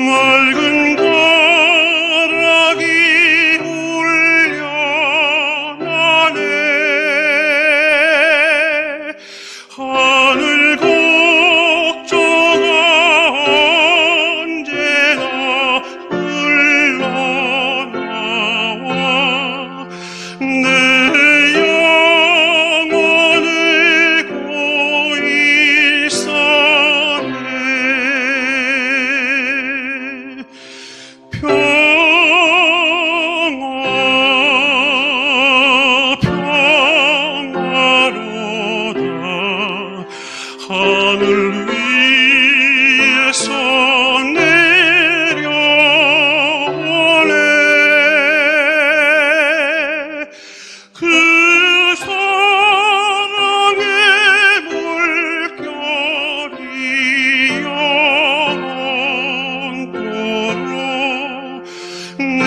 맑은 가락이 울려나네. 하늘 곡조가 언제나 흘러나와 내 영혼을 고이 싸네. 평화로다 하늘 위에서 내려오네. 그 사랑의 물결이 영원토록 내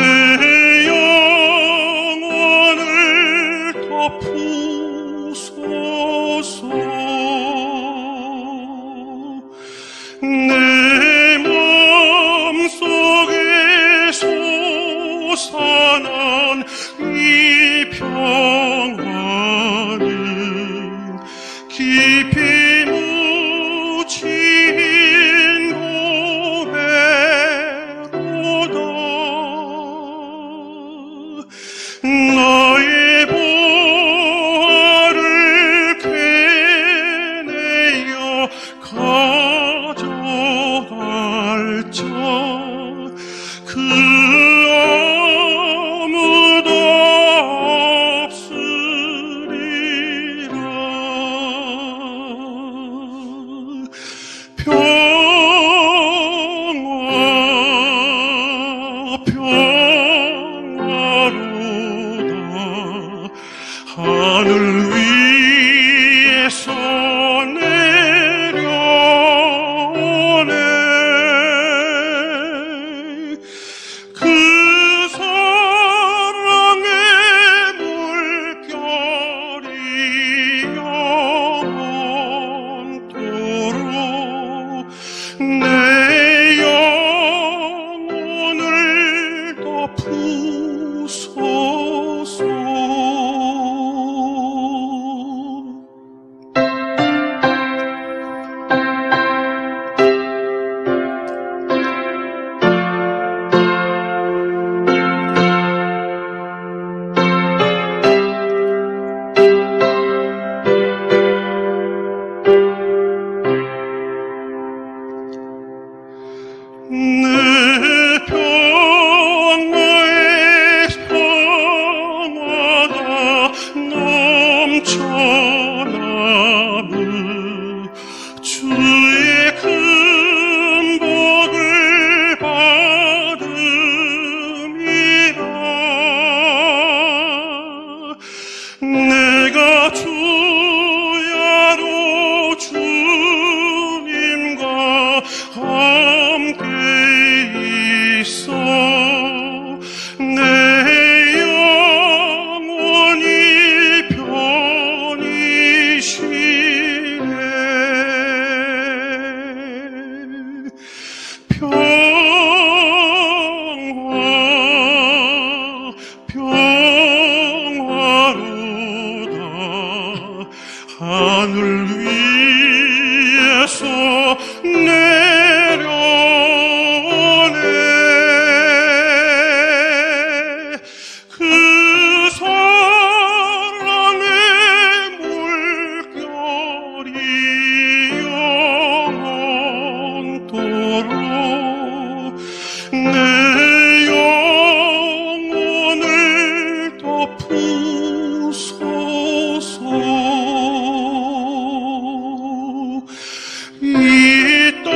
영혼을 덮으소서. 내 맘속에 솟아난 이 평화는 깊이 묻힌 고백로다. 나의 보화를 캐내어 가져갈 자 그 아무도 없으리라. 평화로다 하늘 위에서 내려오네. 그 사랑의 물결이 영원토록 내 영혼을 덮으소서. 내 평화의 평화가 넘쳐나는 주의 큰 복을 받음이라. 내가 주야로 주님과 함께 있어 내 영혼이 편히 쉬네. 평화로다 하늘 위에서 내려오네. 그 사랑의 물결이 영원토록 내 영혼을 덮으소서. 이 땅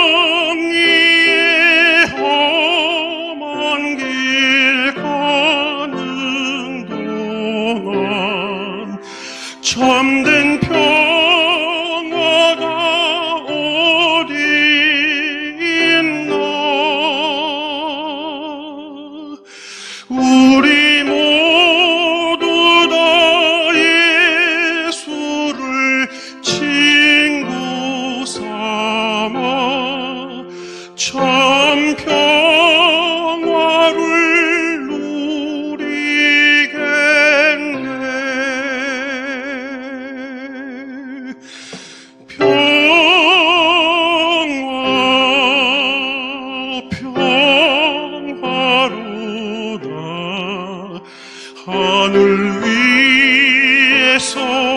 위에 험한 길 가는 동안 참된 평화가 어디 있나. 평화를 누리겠네. 평화로다 하늘 위에서